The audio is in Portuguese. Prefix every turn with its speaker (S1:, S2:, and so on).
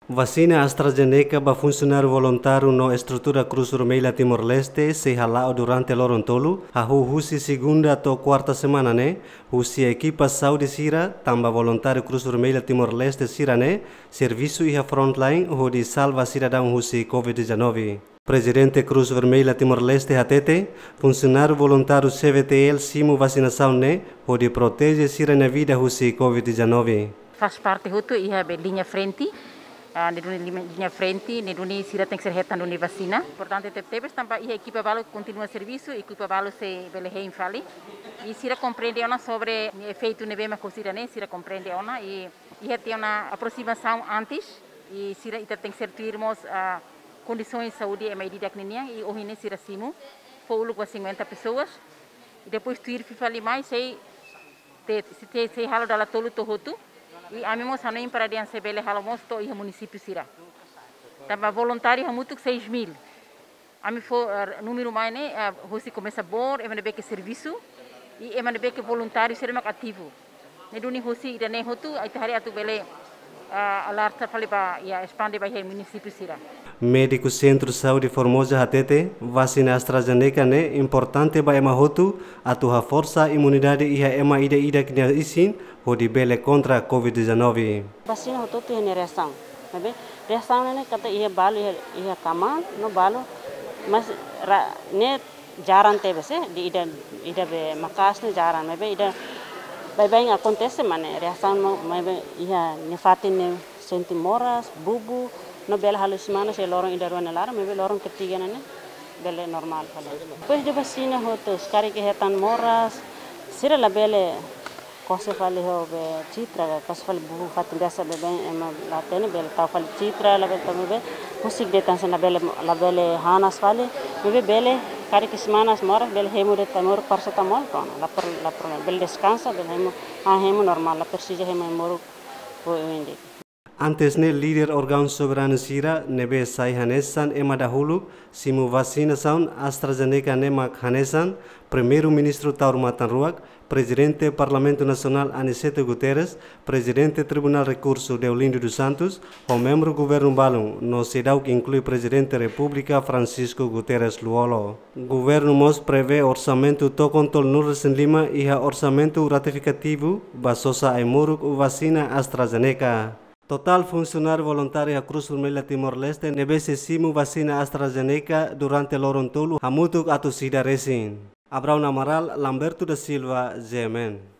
S1: Vacina AstraZeneca va funcionar voluntário no estrutura Cruz Vermelha Timor-Leste se halao durante l'orontolo, hahu husi segunda to quarta semana ne, husi equipa saúde sira, tamba voluntário Cruz Vermelha Timor-Leste sira ne, serviço iha frontline hodi salva cidadão husi Covid-19. Presidente Cruz Vermelha Timor-Leste hatete, funcionário voluntário CVTL simu vacinação ne, hodi protege sira na vida husi Covid-19.
S2: Faz parte hutu iha linha frente. Neduni linha frente, neduni sira tem que ser reta neduni vacina. Portanto, teve também a equipa valo continua serviço, a equipa valo se belehe infali. E sira compreende ona sobre efeito nebema cosira né, sira compreende ona e tem uma aproximação antes e sira ita tem que ser tuirmos condições de saúde e medida que ninha e hoje sira simu foi com 50 pessoas e depois tuir fifali mais sei halo dala tolu tohotu. E a mim não para dia se bele halamos to e município sira. Também voluntário hamutuk 6.000. A mim foi número mais né, você começa bom, é mandar que serviço e é mandar que voluntário ser mais ativo. Ne duni você ida ne hotu, aí hari atu bele alerta fale ba ya expande ba município sira.
S1: Médico Centro Saúde Formosa hatete, vacina AstraZeneca ne importante ba ema hotu, atuha força imunidade iha ema ida kina isin, hodi bele contra Covid-19.
S3: Vacina hotu tu hene reação, sabe? Reação ne kata iha balu iha kama, no balu, mas ne jaran te bese, di ida be makas ne jaran, mebe ida bem acontece mane reação no mebe iha nefatin ne sentimoras, bubu, no bela halusimana se lorong ida ruana lara, mebe lorong ketiga nane bele normal fala. Depois de vacina hotu, sekali ke hetan moras, sira la bele kose fale ho be citra, kose fale bubu fatin biasa be bem ema latene bele tau fale citra la bele mebe musik detan sana bele la bele hanas fale, mebe bele kari kismanas moras bele hemu de tamor paracetamol pon la bele descansa bele hemu normal la persija hemu moru po indi.
S1: Antes ne líder órgão soberano sira nebe sai hanesan ema dahulu simu vacinação AstraZeneca nemak hanesan primeiro-ministro Taur Matan Ruak, presidente Parlamento Nacional Aniceto Guterres, presidente Tribunal Recurso Deolindo dos Santos, o membro governo balum no sedau que inclui presidente República Francisco Guterres Luolo. Governo mos prevê orçamento to contol nurres em Lima e orçamento ratificativo basosa em muruk vacina AstraZeneca. Total funcionário voluntário da Cruz Vermelha Timor-Leste nebese simu vacina AstraZeneca durante l'orontolo hamutuk atu sida resin. Abraão Amaral, Lamberto da Silva, GMN.